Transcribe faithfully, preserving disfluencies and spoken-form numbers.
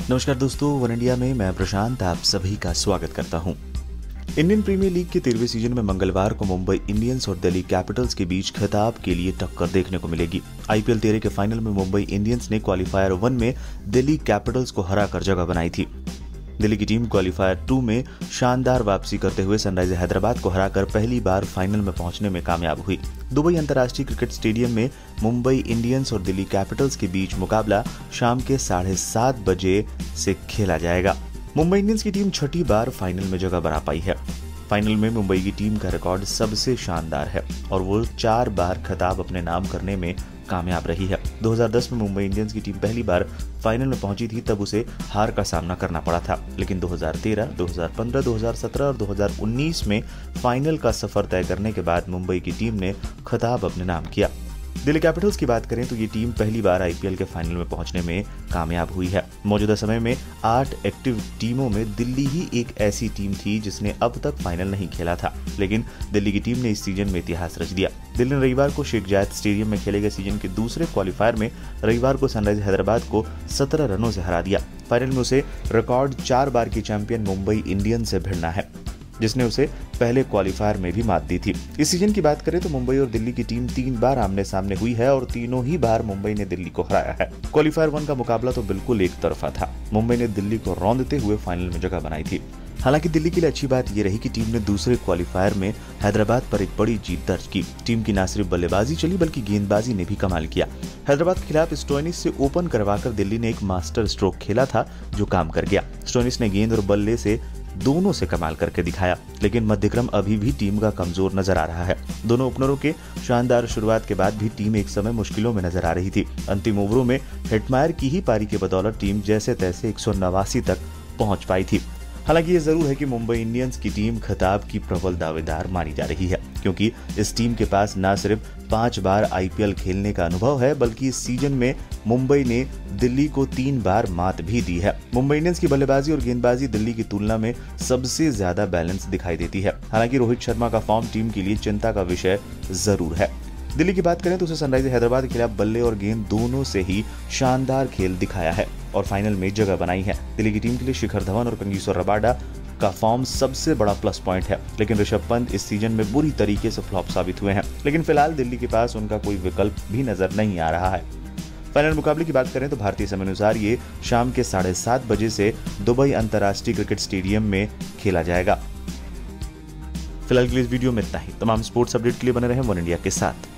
नमस्कार दोस्तों, one India में मैं प्रशांत आप सभी का स्वागत करता हूं। इंडियन प्रीमियर लीग के तेरहवें सीजन में मंगलवार को मुंबई इंडियंस और दिल्ली कैपिटल्स के बीच खिताब के लिए टक्कर देखने को मिलेगी। आईपीएल तेरह के फाइनल में मुंबई इंडियंस ने क्वालिफायर वन में दिल्ली कैपिटल्स को हराकर जगह बनाई थी। दिल्ली की टीम क्वालिफायर टू में शानदार वापसी करते हुए सनराइजर हैदराबाद को हराकर पहली बार फाइनल में पहुंचने में कामयाब हुई। दुबई अंतर्राष्ट्रीय क्रिकेट स्टेडियम में मुंबई इंडियंस और दिल्ली कैपिटल्स के बीच मुकाबला शाम के साढ़े सात बजे से खेला जाएगा। मुंबई इंडियंस की टीम छठी बार फाइनल में जगह बना पाई है। फाइनल में मुंबई की टीम का रिकॉर्ड सबसे शानदार है और वो चार बार खिताब अपने नाम करने में कामयाब रही है। दो हज़ार दस में मुंबई इंडियंस की टीम पहली बार फाइनल में पहुंची थी, तब उसे हार का सामना करना पड़ा था, लेकिन दो हज़ार तेरह, दो हज़ार पंद्रह, दो हज़ार सत्रह और दो हज़ार उन्नीस में फाइनल का सफर तय करने के बाद मुंबई की टीम ने खिताब अपने नाम किया। दिल्ली कैपिटल्स की बात करें तो ये टीम पहली बार आईपीएल के फाइनल में पहुंचने में कामयाब हुई है। मौजूदा समय में आठ एक्टिव टीमों में दिल्ली ही एक ऐसी टीम थी जिसने अब तक फाइनल नहीं खेला था, लेकिन दिल्ली की टीम ने इस सीजन में इतिहास रच दिया। दिल्ली ने रविवार को शेख जायद स्टेडियम में खेले गए सीजन के दूसरे क्वालिफायर में रविवार को सनराइजर हैदराबाद को सत्रह रनों से हरा दिया। फाइनल में उसे रिकॉर्ड चार बार की चैंपियन मुंबई इंडियंस से भिड़ना है, जिसने उसे पहले क्वालिफायर में भी मात दी थी। इस सीजन की बात करें तो मुंबई और दिल्ली की टीम तीन बार आमने सामने हुई है और तीनों ही बार मुंबई ने दिल्ली को हराया है। क्वालिफायर वन का मुकाबला तो बिल्कुल एक तरफा था। मुंबई ने दिल्ली को रौंदते हुए फाइनल में जगह बनाई थी। हालांकि दिल्ली के लिए अच्छी बात यह रही कि टीम ने दूसरे क्वालिफायर में हैदराबाद पर एक बड़ी जीत दर्ज की। टीम की न सिर्फ बल्लेबाजी चली बल्कि गेंदबाजी ने भी कमाल किया। हैदराबाद के खिलाफ स्टोइनिस से ओपन करवाकर दिल्ली ने एक मास्टर स्ट्रोक खेला था जो काम कर गया। स्टोइनिस ने गेंद और बल्ले से दोनों से कमाल करके दिखाया, लेकिन मध्यक्रम अभी भी टीम का कमजोर नजर आ रहा है। दोनों ओपनरों के शानदार शुरुआत के बाद भी टीम एक समय मुश्किलों में नजर आ रही थी। अंतिम ओवरों में हेटमायर की ही पारी के बदौलत टीम जैसे तैसे एक सौ नवासी तक पहुंच पाई थी। हालांकि ये जरूर है कि मुंबई इंडियंस की टीम खिताब की प्रबल दावेदार मानी जा रही है, क्योंकि इस टीम के पास न सिर्फ पांच बार आईपीएल खेलने का अनुभव है, बल्कि इस सीजन में मुंबई ने दिल्ली को तीन बार मात भी दी है। मुंबई इंडियंस की बल्लेबाजी और गेंदबाजी दिल्ली की तुलना में सबसे ज्यादा बैलेंस दिखाई देती है। हालांकि रोहित शर्मा का फॉर्म टीम के लिए चिंता का विषय जरूर है। दिल्ली की बात करें तो उसे सनराइजर हैदराबाद के खिलाफ बल्ले और गेंद दोनों से ही शानदार खेल दिखाया है और फाइनल में जगह बनाई है। दिल्ली की टीम के लिए शिखर धवन और कंगीसो रबाडा का फॉर्म सबसे बड़ा प्लस पॉइंट है, लेकिन ऋषभ पंत इस सीजन में बुरी तरीके से फ्लॉप साबित हुए हैं। लेकिन फिलहाल दिल्ली के पास उनका कोई विकल्प भी नजर नहीं आ रहा है। फाइनल मुकाबले की बात करें तो भारतीय समय अनुसार ये शाम के साढ़े सात बजे से दुबई अंतर्राष्ट्रीय क्रिकेट स्टेडियम में खेला जाएगा। फिलहाल के लिए इस वीडियो में इतना ही। तमाम स्पोर्ट्स अपडेट के लिए बने रहे वन इंडिया के साथ।